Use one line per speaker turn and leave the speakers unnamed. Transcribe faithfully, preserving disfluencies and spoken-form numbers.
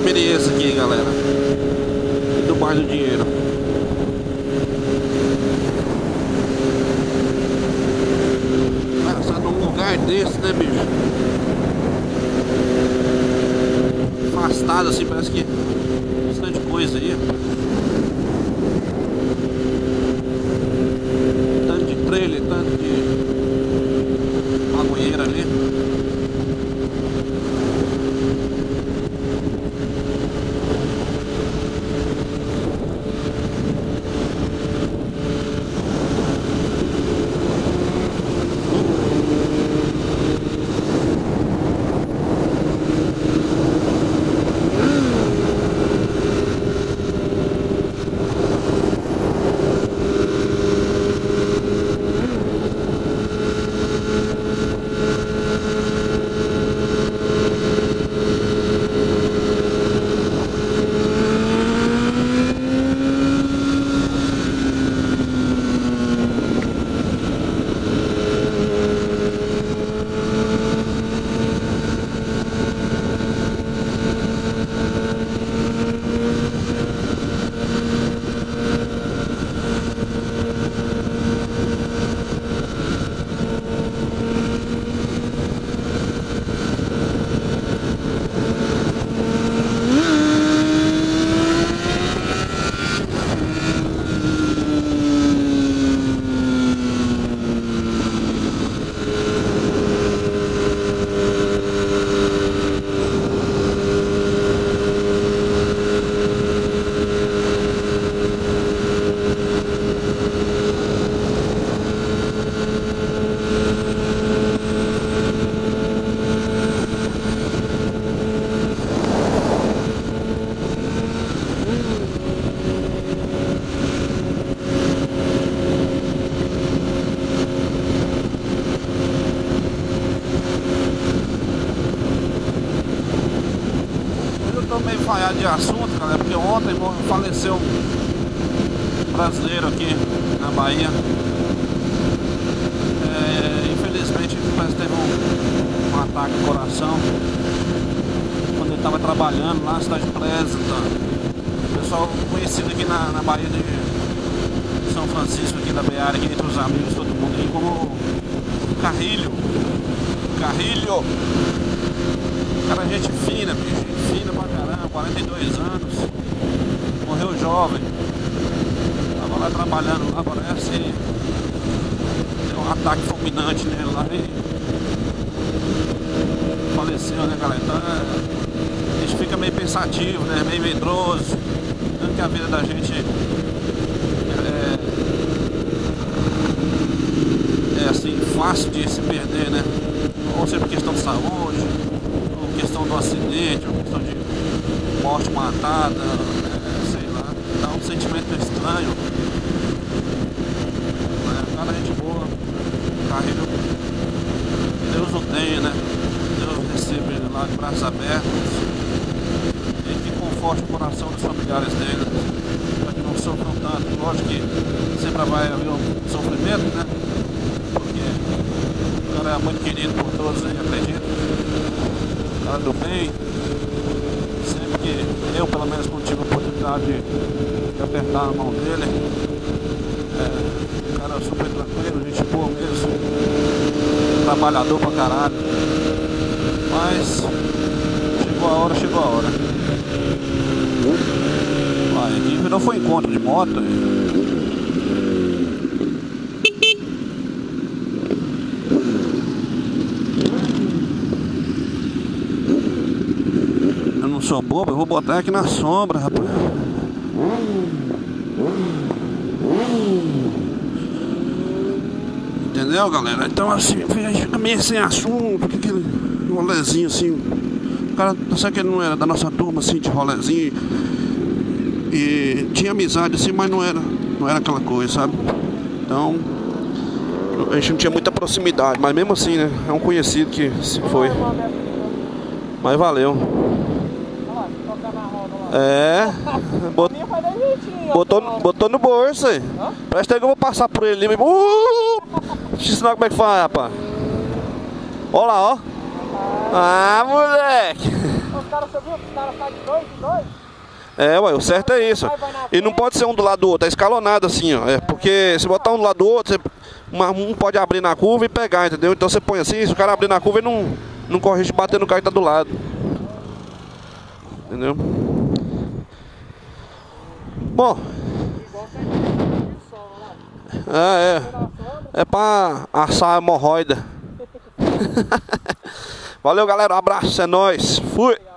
experiência aqui, galera, do bairro do Dinheiro. Passar num lugar desse, né, bicho? Afastado assim, parece que bastante coisa aí. Tanto de trailer, tanto de magoeira ali. Meio falhado de assunto, galera, porque ontem faleceu um brasileiro aqui na Bahia. É, infelizmente parece que teve um, um ataque ao coração quando ele estava trabalhando lá na cidade de Pleasant. Pessoal conhecido aqui na, na Bahia de São Francisco, aqui da Beara, aqui entre os amigos, todo mundo aí, como Carrilho. Carrilho! Cara, gente fina, bicho, fina pra caramba, quarenta e dois anos, morreu jovem, tava lá trabalhando lá, parece, deu um ataque fulminante nele lá e faleceu, né, galera? Então a gente fica meio pensativo, né, meio medroso, tanto que a vida da gente é, é assim, fácil de se perder, né, ou seja por questão de saúde, questão do acidente, uma questão de morte matada, é, sei lá, dá um sentimento estranho. É, cara, gente boa, Carrilho, que Deus o tenha, né? Deus receba ele lá de braços abertos e que conforte o coração dos familiares dele, para que não sofram tanto. Lógico que sempre vai haver um sofrimento, né? Porque o cara é muito querido por todos aí, acredito. Cara do bem, sempre que eu pelo menos quando tive a oportunidade de, de apertar a mão dele, é, cara super tranquilo, gente boa mesmo, trabalhador pra caralho, mas chegou a hora, chegou a hora. Vai, aqui virou foi encontro de moto. Sou bobo, eu vou botar aqui na sombra, rapaz. Entendeu, galera? Então assim, a gente fica meio sem assunto, aquele rolezinho assim. O cara, sabe que ele não era da nossa turma assim, de rolezinho. E tinha amizade assim, mas não era, não era aquela coisa, sabe? Então, a gente não tinha muita proximidade, mas mesmo assim, né? É um conhecido que se foi. Mas valeu. É, bot... botou, botou no bolso aí. Presta aí que eu vou passar por ele ali. Uh! Deixa eu ensinar como é que faz, rapaz. Olha lá, ó. Ah, moleque.
Os caras, você viu? Os caras saem de dois em dois.
É, ué, o certo é isso. E não pode ser um do lado do outro, é escalonado assim, ó. É porque se botar um do lado do outro, você, uma, um pode abrir na curva e pegar, entendeu? Então você põe assim, se o cara abrir na curva, ele não, não corre de bater no carro que tá do lado. Entendeu? Bom. É, é. É pra assar a hemorroida. Valeu, galera. Um abraço, é nóis. Fui.